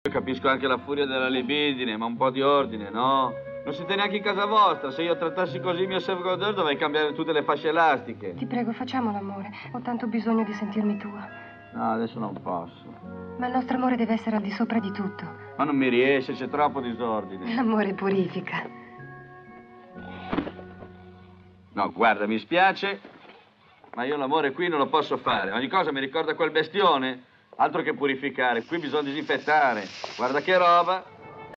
Io capisco anche la furia della libidine, ma un po' di ordine, no? Non siete neanche in casa vostra. Se io trattassi così il mio servitore dovrei cambiare tutte le fasce elastiche. Ti prego, facciamo l'amore. Ho tanto bisogno di sentirmi tua. No, adesso non posso. Ma il nostro amore deve essere al di sopra di tutto. Ma non mi riesce, c'è troppo disordine. L'amore purifica. No, guarda, mi spiace, ma io l'amore qui non lo posso fare. Ogni cosa mi ricorda quel bestione. Altro che purificare, qui bisogna disinfettare. Guarda che roba.